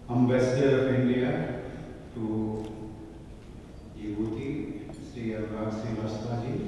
Ambassador of India to Djibouti, Shri Anurag Srivastava ji,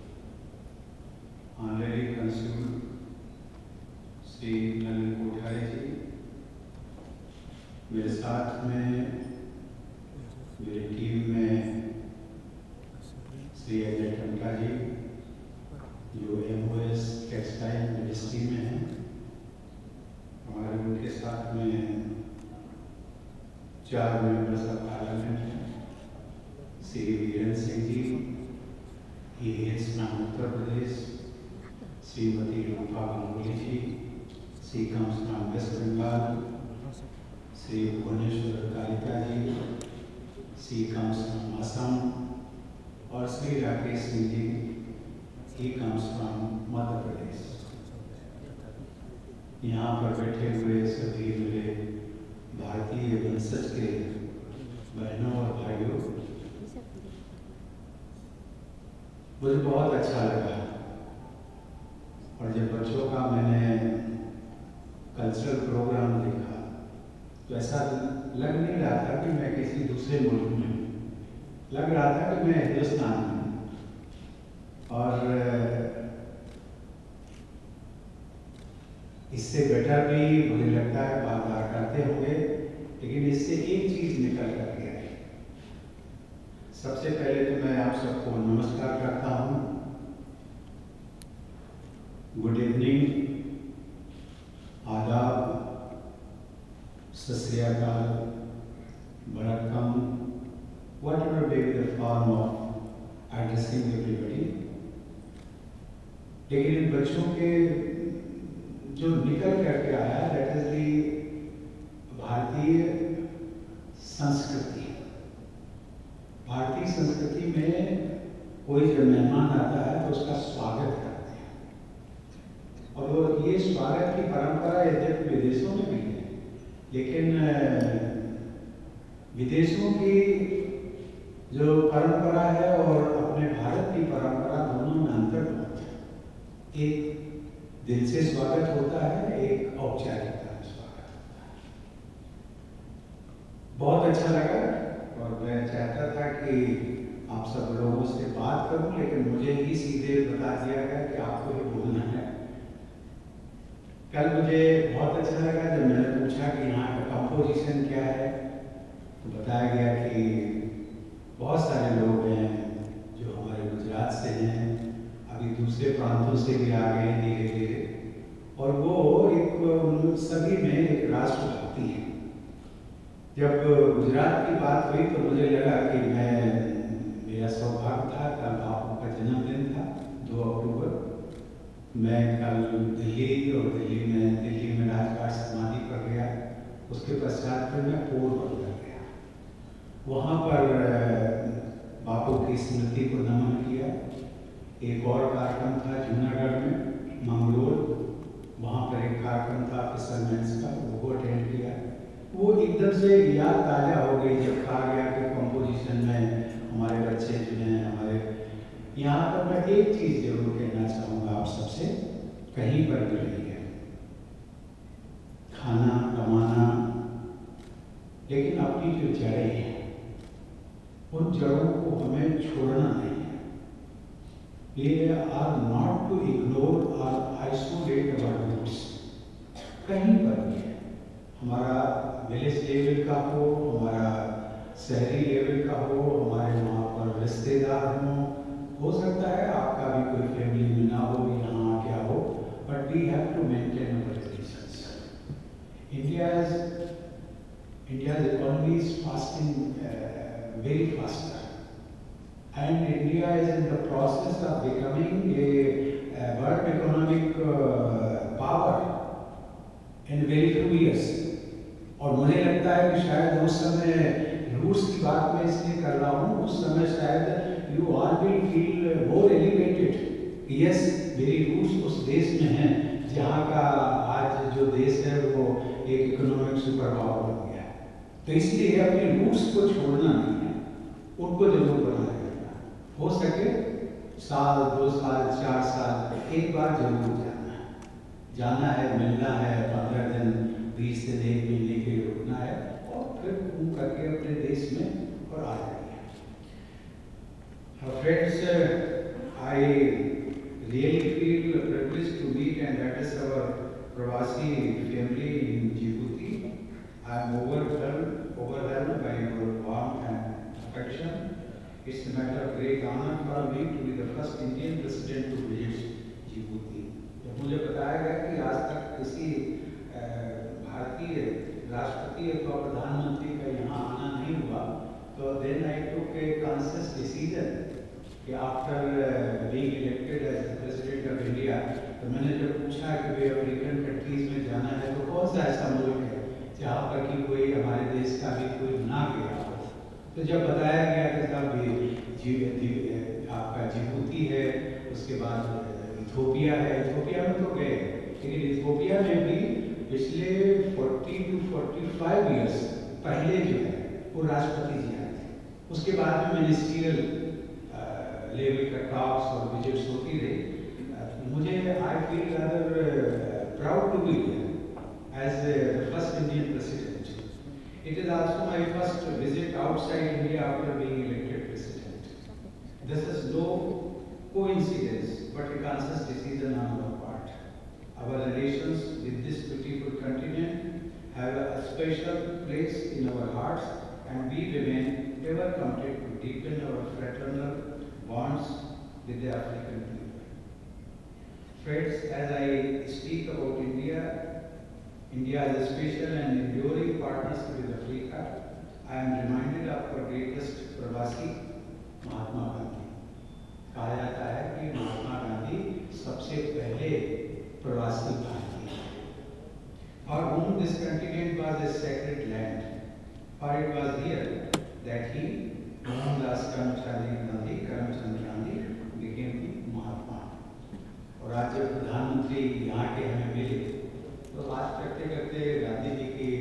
Honorary Consul Shri Anurag जी, मेरे साथ में मेरी team में श्री टंका जी जो MOS टेक्सटाइल मिनिस्ट्री में हैं, हमारे उनके साथ में 4 मेंबर्स ऑफ पार्लियामेंट हैं। Shri Virendra Singh ji, he is from Uttar Pradesh, Shrimati Rupa Gangoli ji, she comes from West Bengal, Shri Bhubaneswar Kalika ji, she comes from Assam, और Shri Rakesh Singh ji, he comes from Madhya Pradesh. यहाँ पर बैठे हुए सभी मेरे भारतीय वंशज के बहनों और भाइयों, मुझे बहुत अच्छा लगा। और जब बच्चों का मैंने कल्चरल प्रोग्राम देखा तो ऐसा लग नहीं रहा था कि मैं किसी दूसरे मुल्क में, लग रहा था कि मैं हिंदुस्तान में। और इससे बेटर भी मुझे लगता है बात करते होंगे, लेकिन इससे एक चीज निकल कर के आई। सबसे पहले तो मैं आप सबको नमस्कार करता हूँ, गुड इवनिंग, आदाब, सत श्री अकाल, वणक्कम, whatever may be the form of addressing everybody। लेकिन इन बच्चों के जो निकल करके आया, दैट इज दी भारतीय संस्कृति। भारतीय संस्कृति में कोई जब मेहमान आता है तो उसका स्वागत करते हैं, और ये स्वागत की परंपरा यद्यपि विदेशों में भी है, लेकिन विदेशों की जो परंपरा है और अपने भारत की परंपरा, दोनों में अंतर बहुत है। एक दिल से स्वागत होता है, एक औपचारिकता में स्वागत होता है। बहुत अच्छा लगा, और मैं चाहता था कि आप सब लोगों से बात करूं, लेकिन मुझे ही सीधे बता दिया गया कि आपको ही बोलना है। कल मुझे बहुत अच्छा लगा जब मैंने पूछा कि यहाँ का कंपोजिशन क्या है, तो बताया गया कि बहुत सारे लोग हैं जो हमारे गुजरात से हैं, अभी दूसरे प्रांतों से भी आ गए हैं धीरे धीरे, और वो एक सभी में एक राष्ट्रभक्ति है। जब गुजरात की बात हुई तो मुझे लगा कि मेरा सौभाग्य था, कल बापू का जन्मदिन था 2 अक्टूबर। मैं कल दिल्ली में राजघाट समाधि पर गया, उसके पश्चात फिर मैं पोरबंदर गया, वहाँ पर बापू की स्मृति को नमन किया। एक और कार्यक्रम था जूनागढ़ में मंगलोर, वहाँ पर एक कार्यक्रम था फिशरमैन्स का, वो अटेंड किया। वो एकदम से याद ताज़ा हो गई जब कहा गया कि कंपोजिशन में हमारे बच्चे जो हैं हमारे। यहाँ पर मैं एक चीज़ जरूर कहना चाहूँगा आप सबसे, कहीं पर भी रही है, खाना कमाना, लेकिन अपनी जो जड़ें हैं उन जड़ों को हमें छोड़ना नहीं है। We are not to ignore और आइसोलेट अवर रूट्स। कहीं पर भी है, हमारा विलेज लेवल का हो, हमारा शहरी लेवल का हो, हमारे वहाँ पर रिश्तेदार हो सकता है आपका भी कोई फैमिली में ना हो, यहाँ क्या हो, but we have to maintain our relations. India's economy is very faster, and India is in the process of becoming a world economic power in very few years। और मुझे लगता है कि शायद उस समय, रूस की बात मैं इसलिए कर रहा हूँ, उस समय शायद you all will feel more elevated। Yes, मेरी रूस उस देश में है जहाँ का आज जो देश है वो एक इकोनॉमिक सुपर पावर बन गया है। तो इसलिए अपने रूट्स को छोड़ना नहीं है, उनको जरूर बनाए रखना। हो सके साल 2 साल 4 साल एक बार जरूर जाना है, मिलना है, 15 दिन 20 दिन 1 महीने के लिए रुकना है, फिर घूम करके अपने देश में और आ जाइए। Friends, I really feel privileged to meet and that is our Pravasi family in Djibouti. I am overwhelmed by your warmth and affection. It's a matter of great honor for me to be the first Indian president to visit Djibouti. जब मुझे बताया गया कि आज तक किसी भारतीय राष्ट्रपति अथवा प्रधानमंत्री का यहाँ आना नहीं हुआ, तो then I took a conscious decision कि after being elected as the president of India, तो मैंने जब पूछा कि भाई अफ्रीकन कंट्रीज में जाना है तो कौन सा ऐसा मुल्क है जहाँ पर कि कोई हमारे देश का भी कोई ना गया हो, तो जब बताया गया कि साहब आपका जिबूती है, उसके बाद इथियोपिया है, इथियोपिया में तो गए, लेकिन इथियोपिया में भी पिछले 40 to 45 इयर्स पहले जो है वो राष्ट्रपति जी आए थे, उसके बाद में मिनिस्ट्रियल लेवल का टॉक्स और विजिट्स होती रही। मुझे I feel rather proud to be here as the first Indian president. It is also my first visit outside India after being elected president. This is no coincidence but a conscious decision on our part. Our relations with this beautiful continent have a special place in our hearts and we remain ever committed to deepen our fraternal bonds with the African people. Friends, as I speak about India, India is a special and enduring partnership with Africa. I am reminded of our greatest Pravasi, Mahatma Gandhi. कहा जाता है कि महात्मा गांधी सबसे पहले प्रवासी भारतीय हैं, for whom this continent was a sacred land, for it was here that he, Mohandas Karamchand Gandhi became महात्मा। और आज जब प्रधानमंत्री यहाँ के हमें मिले तो बात करते करते गांधी जी की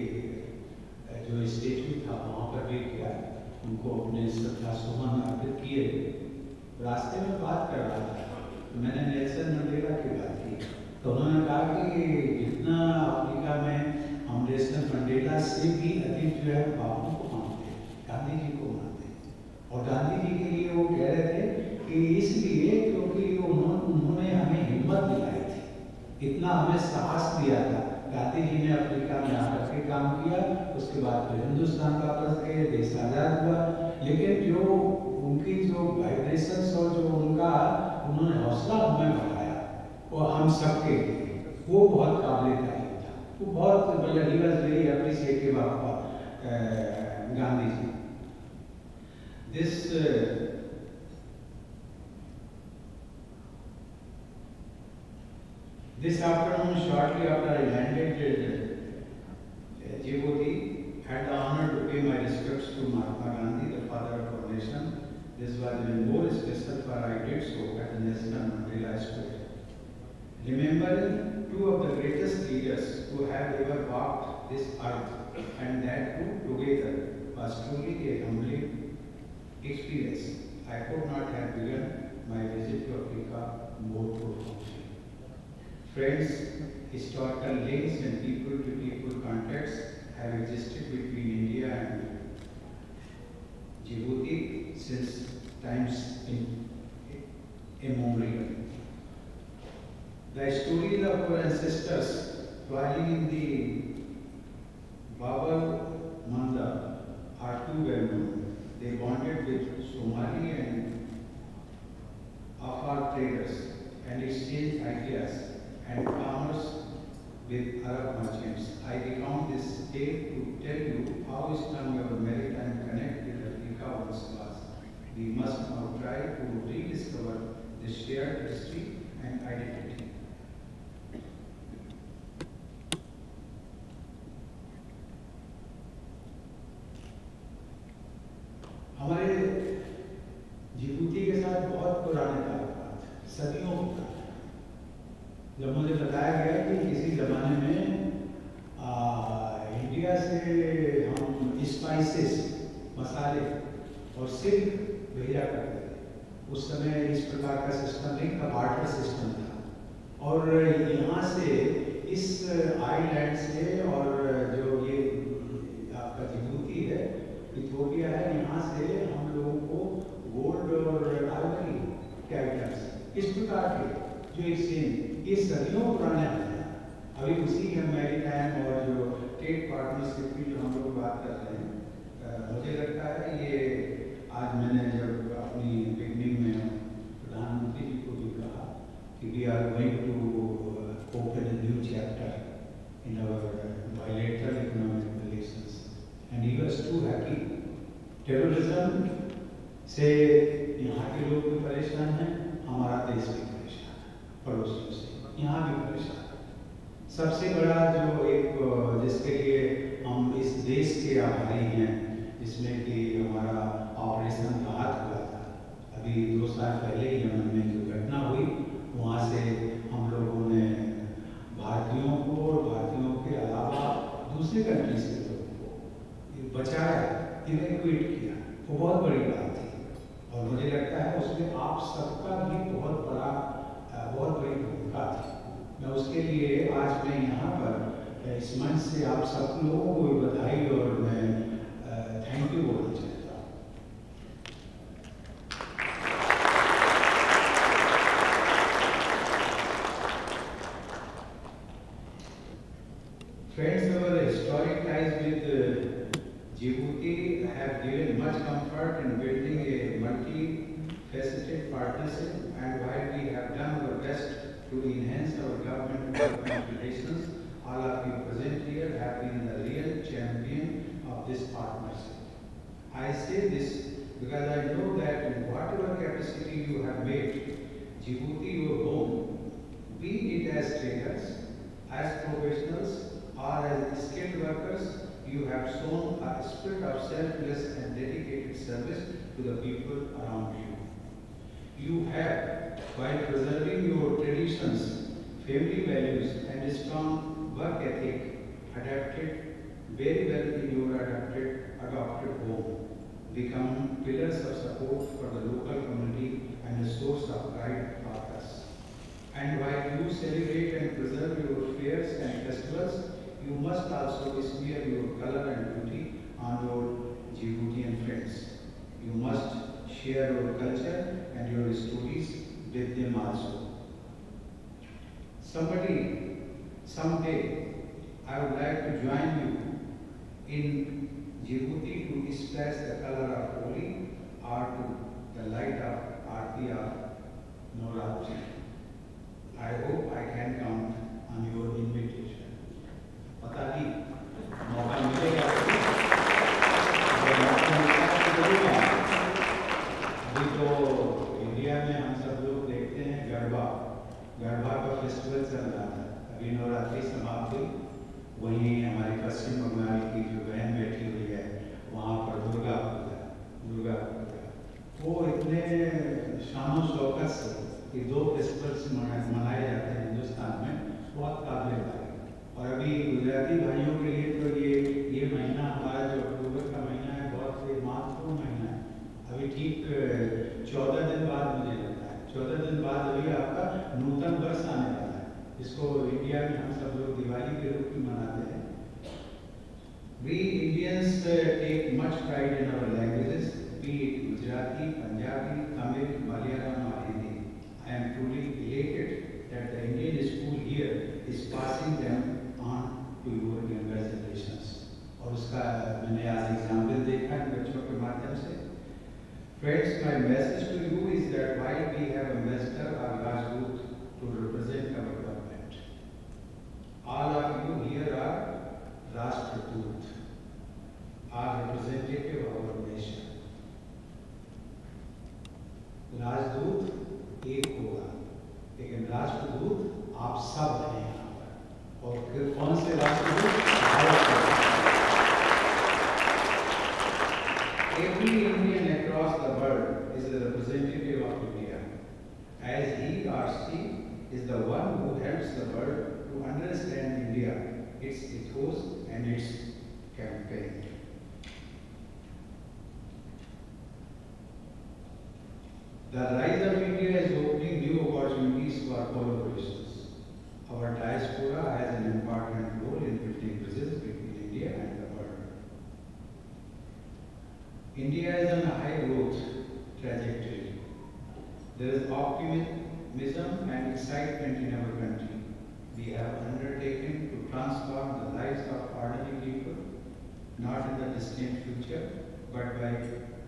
जो स्टेच्यू था वहाँ पर भी किया, उनको अपने श्रद्धा सुमन अर्पित किए। रास्ते में बात कर रहा था तो मैंने नेल्सन मंडेला की बात की, तो उन्होंने कहा कि जितना अफ्रीका में हम नेल्सन मंडेला से भी अधिक जो है बापू को मानते हैं, गांधी जी को मानते हैं। और गांधी जी के लिए वो कह रहे थे कि इसलिए क्योंकि उन्होंने हमें हिम्मत दिलाई थी, इतना हमें साहस दिया था। गांधी जी ने अफ्रीका में आकर के काम किया, उसके बाद फिर हिंदुस्तान वापस गए, देश आज़ाद हुआ, लेकिन जो उनकी जो वाइब्रेशंस और जो उन्होंने हौसला हमें बढ़ाया वो हम सबके लिए वो बहुत काबिल तारीफ था। वो बहुत मतलब ही was very appreciative of Gandhi ji. This afternoon, shortly after I landed Djibouti, had the honor to pay my respects to Mahatma Gandhi, the father of our nation. This was even more special for I did so at the National Mandela Square. Remembering two of the greatest leaders who have ever walked this earth, and that two together was truly a humbling experience. I could not have begun my visit to Africa more profoundly. Friends, historical links and people-to-people contacts have existed between India and Djibouti since times immemorial. The stories of our ancestors dwelling in the Babel Manda are too well known. They bonded with Somali and Afar traders and exchanged ideas and commerce with Arab merchants. I recount this tale to tell you how strong our maritime connect with Africa once was. We must now try to rediscover this shared history and identity. हमारे Djibouti के साथ बहुत पुराने ताल्लुकात हैं, सदियों पुराने। जब मुझे बताया गया कि किसी ज़माने में इंडिया से हम स्पाइसेस, मसाले और सिल्क भेजा करते थे, उस समय इस प्रकार का सिस्टम नहीं था, बार्टर सिस्टम था। और यहाँ से इस आइलैंड से और जो ये आपका जिबूती से हम लोगों को गोल्ड और आइवरी कैपिटल्स इस प्रकार के जो एक सेम ये सदियों पुराने हैं। अभी उसी के मैरीटाइम और जो ट्रेड पार्टनरशिप की जो हम लोग बात कर रहे हैं, मुझे लगता है ये आज मैंने जब अपनी बिगनिंग में प्रधानमंत्री जी को भी कहा कि we are going to open a new chapter in our bilateral economic relations, and he was too happy. Terrorism से यहाँ के लोग भी परेशान हैं, हमारा देश भी परेशान है, पड़ोसियों से यहाँ भी परेशान है। सबसे बड़ा जो एक जिसके लिए हम इस देश के आभारी हैं, जिसमें कि हमारा ऑपरेशन राहत हुआ था अभी 2 साल पहले ही यमन में जो घटना हुई, वहाँ से हम लोगों ने भारतीयों को और भारतीयों के अलावा दूसरे कंट्री से लोगों को बचाया, इवैक्यूएट किया, वो बहुत बड़ी बात थी। और मुझे लगता है उसमें आप सबका भी बहुत बड़ी भूमिका थी। मैं उसके लिए आज मैं यहाँ पर इस मंच से आप सब लोगों को भी बधाई और मैं थैंक यू बोलना चाहता हूँ। Friends, our historic ties with Djibouti have given much comfort in building a multi-faceted partnership, and while we have done our best to enhance our government relations, all of you present here have been the real champion of this partnership. I say this because I know that in whatever capacity you have made Djibouti your home, be it as traders, as professionals, or as skilled workers, you have shown a spirit of selfless and dedicated service to the people around you. You have, while preserving your traditions, family values, and strong work ethic, adapted very well in your adopted home, become pillars of support for the local community and a source of pride for us. And while you celebrate and preserve your fairs and festivals, you must also smear your color and beauty on your Djiboutian friends. You must share your culture and your stories with them also. Someday, I would like to join you in Djibouti to splash the color of Holi or to the light of Aarti of Navratri. I hope I can count on your invitation. पता नहीं मौका मिलेगा अभी तो India में हम सब लोग देखते हैं गरबा का फेस्टिवल चल रहा था, अभी नवरात्रि समाप्त हुई, वहीं हमारे पश्चिम बंगाल की जो बहन बैठी हुई है वहाँ पर दुर्गा पूजा वो इतने शानो शौकत से ये 2 फेस्टिवल्स मनाए जाते हैं हिंदुस्तान में, बहुत काबिल है। और अभी गुजराती भाइयों के लिए तो ये महीना हमारा जो अक्टूबर का महीना है बहुत ही महत्वपूर्ण महीना है। अभी ठीक 14 दिन बाद मुझे लगता है 14 दिन बाद अभी आपका नूतन वर्ष आने वाला है, जिसको इंडिया में हम सब लोग दिवाली के रूप में मनाते हैं। We Indians take much pride in our languages, be it Gujarati, Punjabi, Tamil, Malayalam or Hindi. I am truly elated that the Indian school here is passing them on to your younger generations. और उसका मैंने आज example देखा इन बच्चों के माध्यम से। Friends, my message to you is that while we have ambassador or Rajkot to represent our government, all of you here are Rashtradoot, are representative of our nation. राजदूत एक होगा, लेकिन राष्ट्रदूत आप सब हैं यहाँ पर। और फिर कौन से Rashtradoot? Every Indian across the world is a representative of India, as he or she is the one who helps the world to understand India, its ethos and its campaign. The rise of India is opening new opportunities for collaborations. Our diaspora has an important role in building bridges between India and the world. India is on a high growth trajectory. There is optimism and excitement in our country. We have undertaken to transform the lives of ordinary people, not in the distant future, but by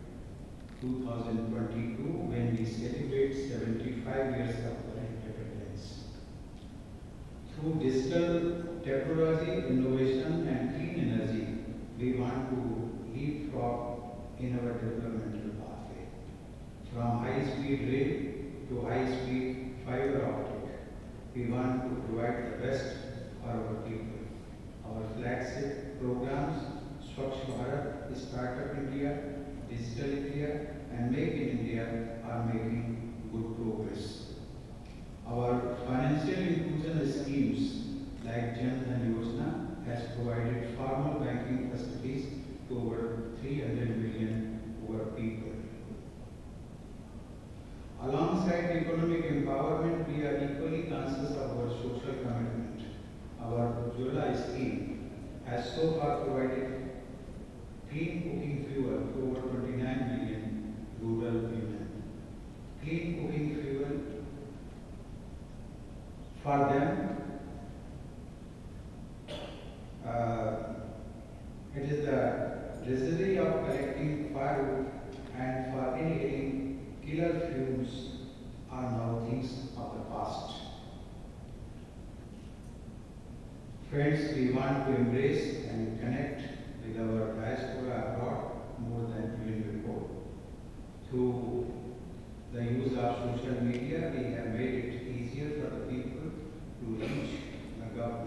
2022, when we celebrate 75 years of our independence. Through digital technology, innovation, and clean energy, we want to leapfrog in our developmental pathway. From high-speed rail to high-speed fiber optic, we want to provide the best for our people. Our flagship programs, Swachh Bharat, Startup India, Digital India, and Make in India are making good progress. Our financial inclusion schemes like Jamnagar and Rajkot has provided formal banking facilities to over 300 million poor people. Alongside economic empowerment, we are equally conscious of our social commitment. Our Ujjwala scheme has so far provided clean cooking fuel to over 29 million rural women. Clean cooking fuel for them, it is the treasury of collecting firewood, and for inhaling killer fumes are now things of the past. Friends, we want to embrace and connect with our diaspora abroad more than even before. Through the use of social media, we have made it easier for the people to reach the government.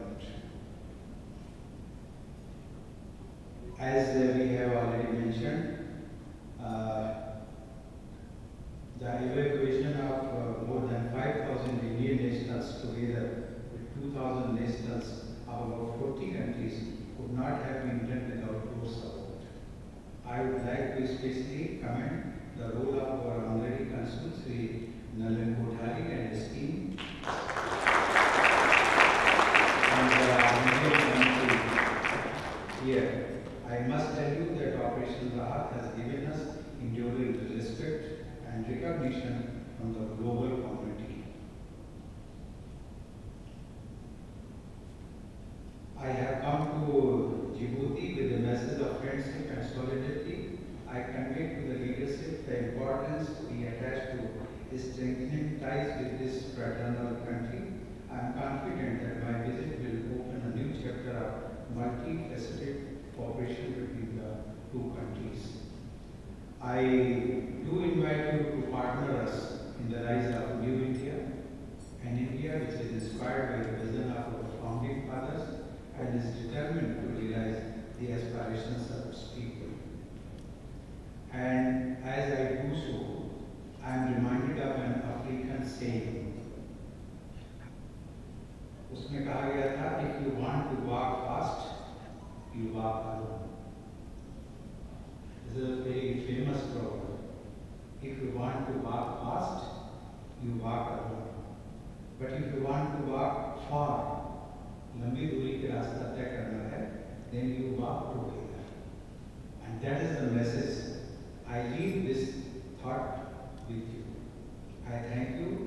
As we have already mentioned, the evacuation of more than 5,000 Indian nationals together with 2,000 nationals of about 40 countries could not have been done without your support. I would like to especially commend the role of our honorary consul, Shri Ram Nath Kovind and his team, and the Indian country here. I must tell you that Operation Rahat has given us enduring respect and recognition from the global community. I have come to Djibouti with a message of friendship and solidarity. I convey to the leadership the importance we attach to strengthening ties with this fraternal country. I am confident that my visit will open a new chapter of multifaceted cooperation between the two countries. I do invite you to partner us in the rise of New India, an India which is inspired by the vision of our founding fathers and is determined to realize the aspirations of its people. And as I do so, I am reminded of an African saying. उसमें कहा गया था, if you want to walk fast, you walk alone. This is a very famous proverb. If you want to walk fast, you walk alone. But if you want to walk far, लंबी दूरी के रास्ता तय करना है, then you walk together. And that is the message. I leave this thought with you. I thank you